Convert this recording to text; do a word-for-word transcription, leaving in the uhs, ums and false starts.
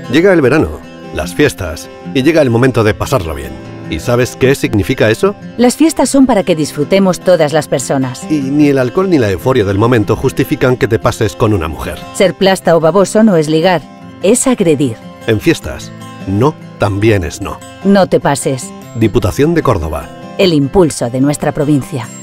Llega el verano, las fiestas, y llega el momento de pasarlo bien. ¿Y sabes qué significa eso? Las fiestas son para que disfrutemos todas las personas. Y ni el alcohol ni la euforia del momento justifican que te pases con una mujer. Ser plasta o baboso no es ligar, es agredir. En fiestas, no también es no. No te pases. Diputación de Córdoba. El impulso de nuestra provincia.